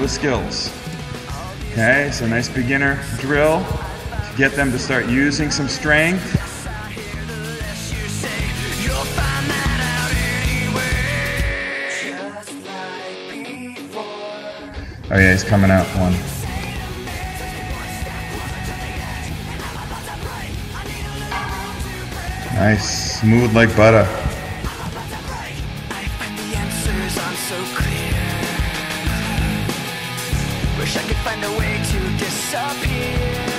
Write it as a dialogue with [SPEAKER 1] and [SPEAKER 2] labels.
[SPEAKER 1] those skills. Okay, so nice beginner drill to get them to start using some strength. Oh yeah, he's coming out one. Nice, smooth like butter.
[SPEAKER 2] Wish I could find a way to disappear.